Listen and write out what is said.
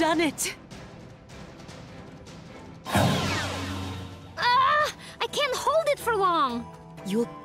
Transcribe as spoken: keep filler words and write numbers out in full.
done it! Ah! I can't hold it for long! You'll